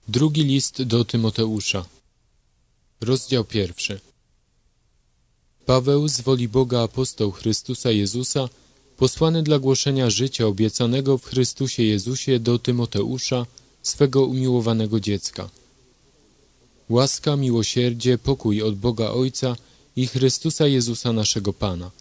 Drugi list do Tymoteusza. Rozdział 1. Paweł, z woli Boga apostoł Chrystusa Jezusa, posłany dla głoszenia życia obiecanego w Chrystusie Jezusie do Tymoteusza, swego umiłowanego dziecka. Łaska, miłosierdzie, pokój od Boga Ojca i Chrystusa Jezusa naszego Pana.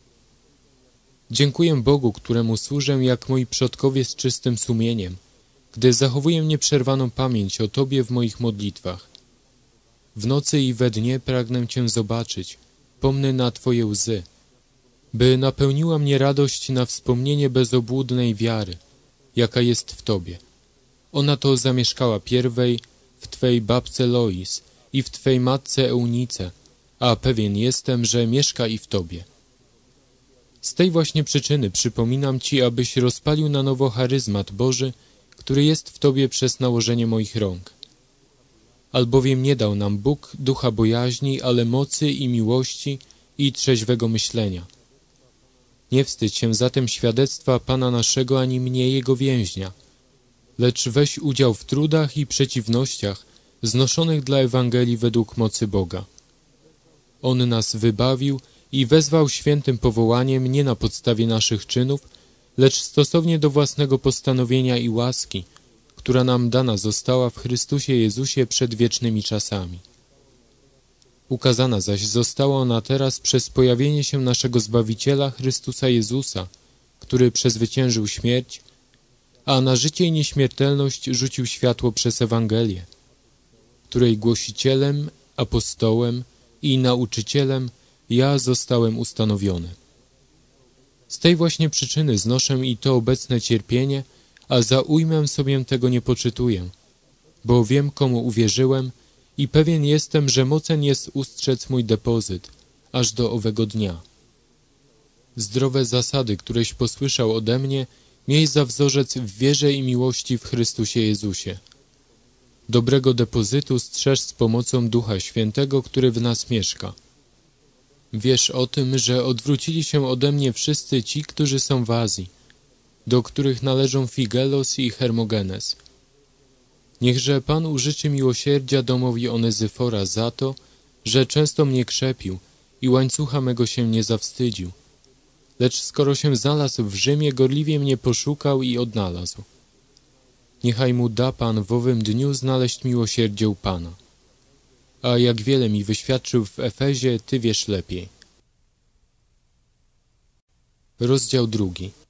Dziękuję Bogu, któremu służę jak moi przodkowie z czystym sumieniem, gdy zachowuję nieprzerwaną pamięć o Tobie w moich modlitwach. W nocy i we dnie pragnę Cię zobaczyć, pomnę na Twoje łzy, by napełniła mnie radość na wspomnienie bezobłudnej wiary, jaka jest w Tobie. Ona to zamieszkała pierwej w Twej babce Lois i w Twej matce Eunice, a pewien jestem, że mieszka i w Tobie. Z tej właśnie przyczyny przypominam Ci, abyś rozpalił na nowo charyzmat Boży, który jest w Tobie przez nałożenie moich rąk. Albowiem nie dał nam Bóg ducha bojaźni, ale mocy i miłości i trzeźwego myślenia. Nie wstydź się zatem świadectwa Pana naszego, ani mnie Jego więźnia, lecz weź udział w trudach i przeciwnościach znoszonych dla Ewangelii według mocy Boga. On nas wybawił i wezwał świętym powołaniem nie na podstawie naszych czynów, lecz stosownie do własnego postanowienia i łaski, która nam dana została w Chrystusie Jezusie przed wiecznymi czasami. Ukazana zaś została ona teraz przez pojawienie się naszego Zbawiciela Chrystusa Jezusa, który przezwyciężył śmierć, a na życie i nieśmiertelność rzucił światło przez Ewangelię, której głosicielem, apostołem i nauczycielem ja zostałem ustanowiony. Z tej właśnie przyczyny znoszę i to obecne cierpienie, a za ujmę sobie tego nie poczytuję, bo wiem, komu uwierzyłem i pewien jestem, że mocen jest ustrzec mój depozyt, aż do owego dnia. Zdrowe zasady, któreś posłyszał ode mnie, miej za wzorzec w wierze i miłości w Chrystusie Jezusie. Dobrego depozytu strzeż z pomocą Ducha Świętego, który w nas mieszka. Wiesz o tym, że odwrócili się ode mnie wszyscy ci, którzy są w Azji, do których należą Figelos i Hermogenes. Niechże Pan użyczy miłosierdzia domowi Onezyfora za to, że często mnie krzepił i łańcucha mego się nie zawstydził, lecz skoro się znalazł w Rzymie, gorliwie mnie poszukał i odnalazł. Niechaj mu da Pan w owym dniu znaleźć miłosierdzie u Pana. A jak wiele mi wyświadczył w Efezie, Ty wiesz lepiej. Rozdział 2.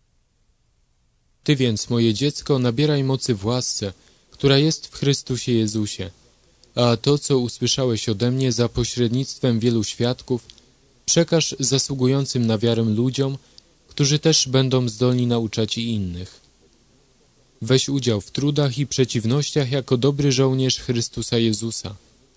Ty więc, moje dziecko, nabieraj mocy w łasce, która jest w Chrystusie Jezusie, a to, co usłyszałeś ode mnie za pośrednictwem wielu świadków, przekaż zasługującym na wiarę ludziom, którzy też będą zdolni nauczać i innych. Weź udział w trudach i przeciwnościach jako dobry żołnierz Chrystusa Jezusa.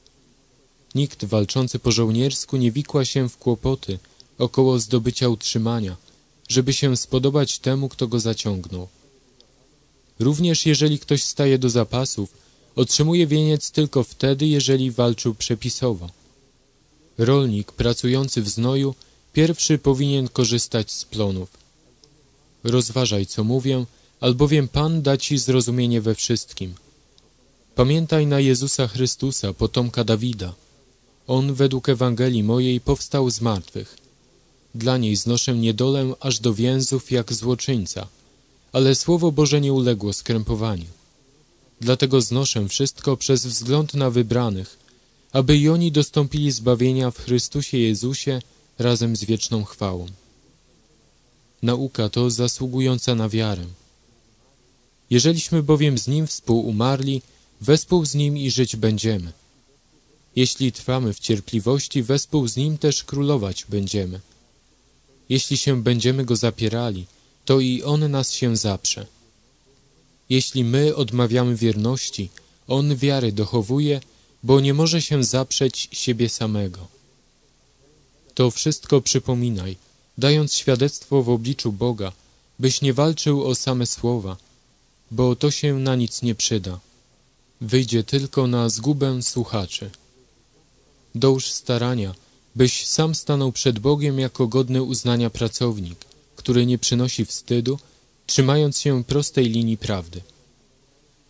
Nikt walczący po żołniersku nie wikła się w kłopoty około zdobycia utrzymania, żeby się spodobać temu, kto go zaciągnął. Również jeżeli ktoś staje do zapasów, otrzymuje wieniec tylko wtedy, jeżeli walczył przepisowo. Rolnik pracujący w znoju pierwszy powinien korzystać z plonów. Rozważaj, co mówię, albowiem Pan da ci zrozumienie we wszystkim. Pamiętaj na Jezusa Chrystusa, potomka Dawida. On według Ewangelii mojej powstał z martwych. Dla niej znoszę niedolę aż do więzów jak złoczyńca, ale Słowo Boże nie uległo skrępowaniu. Dlatego znoszę wszystko przez wzgląd na wybranych, aby i oni dostąpili zbawienia w Chrystusie Jezusie razem z wieczną chwałą. Nauka to zasługująca na wiarę. Jeżeliśmy bowiem z Nim współumarli, wespół z Nim i żyć będziemy. Jeśli trwamy w cierpliwości, wespół z Nim też królować będziemy. Jeśli się będziemy Go zapierali, to i On nas się zaprze. Jeśli my odmawiamy wierności, On wiary dochowuje, bo nie może się zaprzeć siebie samego. To wszystko przypominaj, dając świadectwo w obliczu Boga, byś nie walczył o same słowa, bo to się na nic nie przyda. Wyjdzie tylko na zgubę słuchaczy. Dołóż starania, byś sam stanął przed Bogiem jako godny uznania pracownik, który nie przynosi wstydu, trzymając się prostej linii prawdy.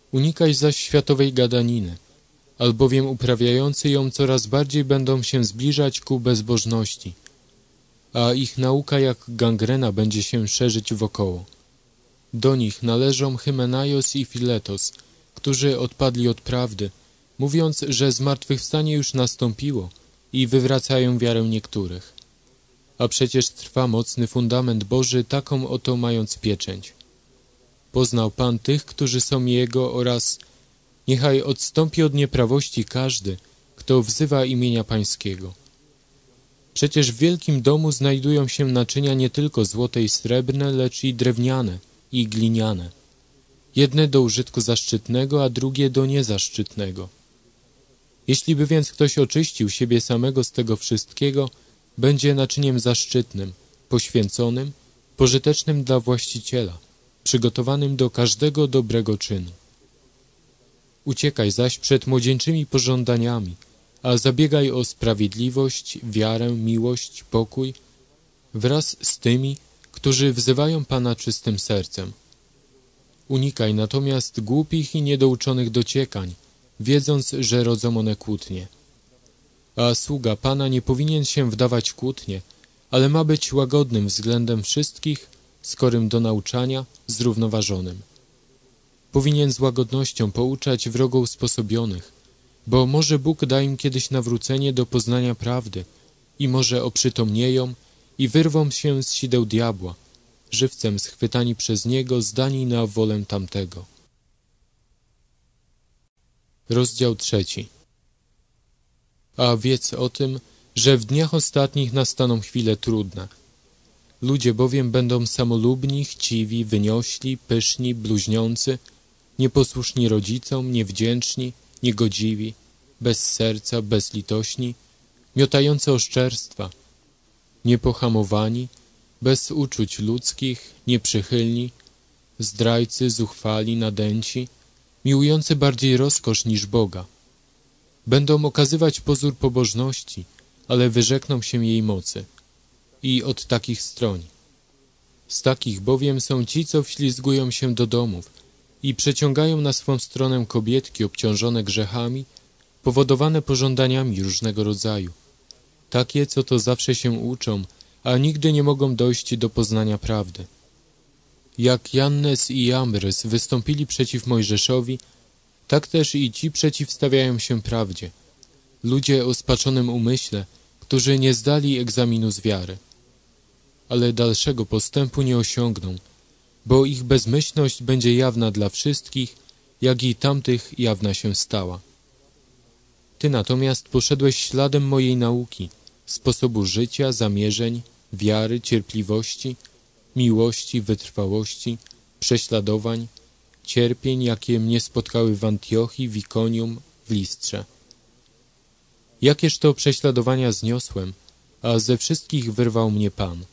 Unikaj zaś światowej gadaniny, albowiem uprawiający ją coraz bardziej będą się zbliżać ku bezbożności, a ich nauka jak gangrena będzie się szerzyć wokoło. Do nich należą Hymenaios i Filetos, którzy odpadli od prawdy, mówiąc, że zmartwychwstanie już nastąpiło i wywracają wiarę niektórych. A przecież trwa mocny fundament Boży, taką oto mając pieczęć. Poznał Pan tych, którzy są Jego oraz niechaj odstąpi od nieprawości każdy, kto wzywa imienia Pańskiego. Przecież w wielkim domu znajdują się naczynia nie tylko złote i srebrne, lecz i drewniane i gliniane. Jedne do użytku zaszczytnego, a drugie do niezaszczytnego. Jeśli by więc ktoś oczyścił siebie samego z tego wszystkiego, będzie naczyniem zaszczytnym, poświęconym, pożytecznym dla właściciela, przygotowanym do każdego dobrego czynu. Uciekaj zaś przed młodzieńczymi pożądaniami, a zabiegaj o sprawiedliwość, wiarę, miłość, pokój, wraz z tymi, którzy wzywają Pana czystym sercem. Unikaj natomiast głupich i niedouczonych dociekań, wiedząc, że rodzą one kłótnie. A sługa Pana nie powinien się wdawać kłótnie, ale ma być łagodnym względem wszystkich, skorym do nauczania, zrównoważonym. Powinien z łagodnością pouczać wrogo usposobionych, bo może Bóg da im kiedyś nawrócenie do poznania prawdy i może oprzytomnieją i wyrwą się z sideł diabła, żywcem schwytani przez Niego, zdani na wolę tamtego. Rozdział 3. A wiedz o tym, że w dniach ostatnich nastaną chwile trudne. Ludzie bowiem będą samolubni, chciwi, wyniośli, pyszni, bluźniący, nieposłuszni rodzicom, niewdzięczni, niegodziwi, bez serca, bezlitośni, miotający oszczerstwa, niepohamowani, bez uczuć ludzkich, nieprzychylni, zdrajcy, zuchwali, nadęci, miłujący bardziej rozkosz niż Boga. Będą okazywać pozór pobożności, ale wyrzekną się jej mocy. I od takich stroń. Z takich bowiem są ci, co wślizgują się do domów i przeciągają na swą stronę kobietki obciążone grzechami, powodowane pożądaniami różnego rodzaju. Takie, co to zawsze się uczą, a nigdy nie mogą dojść do poznania prawdy. Jak Jannes i Jambres wystąpili przeciw Mojżeszowi, tak też i ci przeciwstawiają się prawdzie. Ludzie o spaczonym umyśle, którzy nie zdali egzaminu z wiary. Ale dalszego postępu nie osiągną, bo ich bezmyślność będzie jawna dla wszystkich, jak i tamtych jawna się stała. Ty natomiast poszedłeś śladem mojej nauki, sposobu życia, zamierzeń, wiary, cierpliwości, miłości, wytrwałości, prześladowań, cierpień, jakie mnie spotkały w Antiochii, w Ikonium, w Listrze. Jakież to prześladowania zniosłem, a ze wszystkich wyrwał mnie Pan.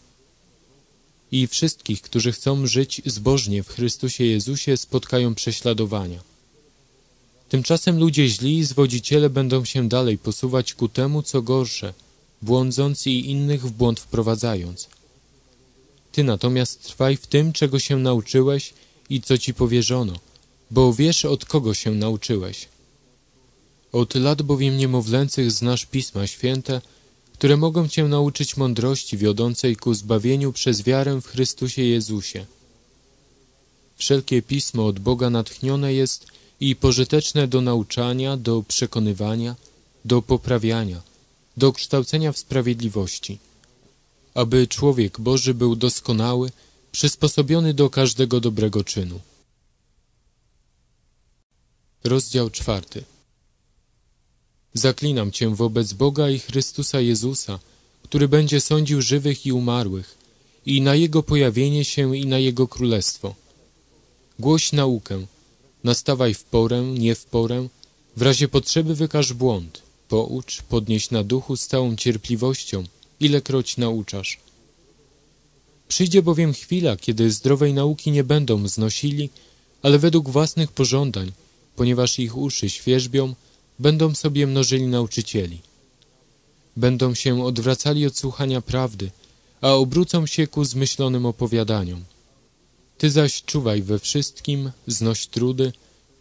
I wszystkich, którzy chcą żyć zbożnie w Chrystusie Jezusie, spotkają prześladowania. Tymczasem ludzie źli i zwodziciele będą się dalej posuwać ku temu, co gorsze, błądząc i innych w błąd wprowadzając. Ty natomiast trwaj w tym, czego się nauczyłeś i co ci powierzono, bo wiesz, od kogo się nauczyłeś. Od lat bowiem niemowlęcych znasz Pisma Święte, które mogą cię nauczyć mądrości wiodącej ku zbawieniu przez wiarę w Chrystusie Jezusie. Wszelkie Pismo od Boga natchnione jest i pożyteczne do nauczania, do przekonywania, do poprawiania, do kształcenia w sprawiedliwości, aby człowiek Boży był doskonały, przysposobiony do każdego dobrego czynu. Rozdział 4. Zaklinam Cię wobec Boga i Chrystusa Jezusa, który będzie sądził żywych i umarłych, i na Jego pojawienie się i na Jego królestwo. Głoś naukę, nastawaj w porę, nie w porę, w razie potrzeby wykaż błąd, poucz, podnieś na duchu z całą cierpliwością, ilekroć nauczasz. Przyjdzie bowiem chwila, kiedy zdrowej nauki nie będą znosili, ale według własnych pożądań, ponieważ ich uszy świerzbią, będą sobie mnożyli nauczycieli. Będą się odwracali od słuchania prawdy, a obrócą się ku zmyślonym opowiadaniom. Ty zaś czuwaj we wszystkim, znoś trudy,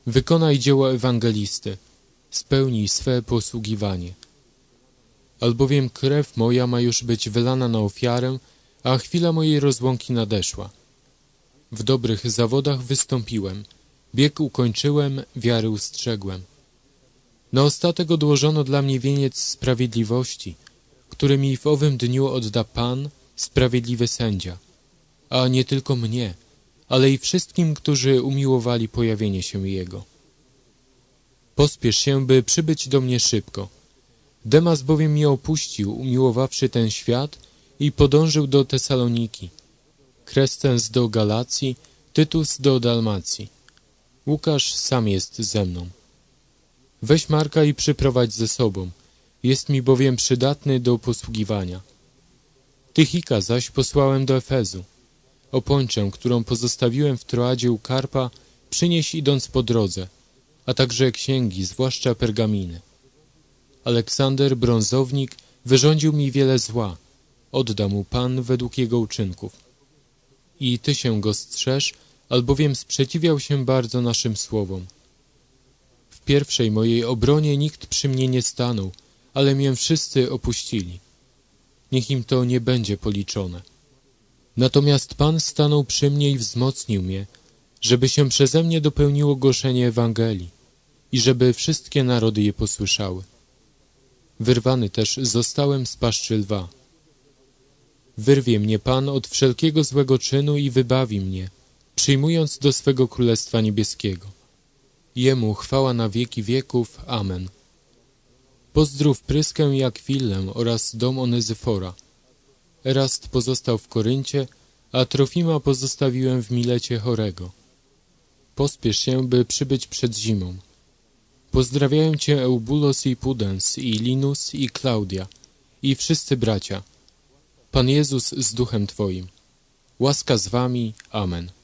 Wykonaj dzieło ewangelisty, spełnij swe posługiwanie. Albowiem krew moja ma już być wylana na ofiarę, a chwila mojej rozłąki nadeszła. W dobrych zawodach wystąpiłem, bieg ukończyłem, wiary ustrzegłem. Na ostatek odłożono dla mnie wieniec sprawiedliwości, który mi w owym dniu odda Pan, sprawiedliwy sędzia, a nie tylko mnie, ale i wszystkim, którzy umiłowali pojawienie się Jego. Pospiesz się, by przybyć do mnie szybko. Demas bowiem mnie opuścił, umiłowawszy ten świat i podążył do Tesaloniki. Krescens do Galacji, Tytus do Dalmacji. Łukasz sam jest ze mną. Weź Marka i przyprowadź ze sobą, jest mi bowiem przydatny do posługiwania. Tychika zaś posłałem do Efezu. Opończę, którą pozostawiłem w Troadzie u Karpa, przynieś idąc po drodze, a także księgi, zwłaszcza pergaminy. Aleksander, brązownik, wyrządził mi wiele zła. Odda mu Pan według jego uczynków. I ty się go strzeż, albowiem sprzeciwiał się bardzo naszym słowom. W pierwszej mojej obronie nikt przy mnie nie stanął, ale mię wszyscy opuścili. Niech im to nie będzie policzone. Natomiast Pan stanął przy mnie i wzmocnił mnie, żeby się przeze mnie dopełniło głoszenie Ewangelii i żeby wszystkie narody je posłyszały. Wyrwany też zostałem z paszczy lwa. Wyrwie mnie Pan od wszelkiego złego czynu i wybawi mnie, przyjmując do swego Królestwa Niebieskiego. Jemu chwała na wieki wieków. Amen. Pozdrów Pryskę i Akwilę oraz dom Onyzyfora. Erast pozostał w Koryncie, a Trofima pozostawiłem w Milecie chorego. Pospiesz się, by przybyć przed zimą. Pozdrawiają cię Eubulos i Pudens, i Linus, i Klaudia, i wszyscy bracia. Pan Jezus z duchem twoim. Łaska z wami. Amen.